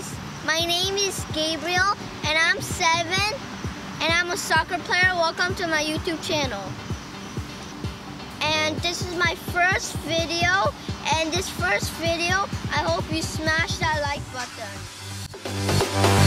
guys, my name is Gabriel and I'm 7 and I'm a soccer player. Welcome to my YouTube channel. And this is my first video, and this first video, I hope you smash that like button.